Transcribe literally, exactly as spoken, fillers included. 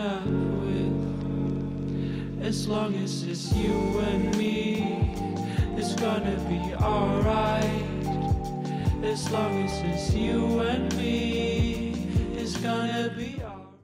up with. As long as it's you and me, it's gonna be alright. As long as it's you and me, it's gonna be alright.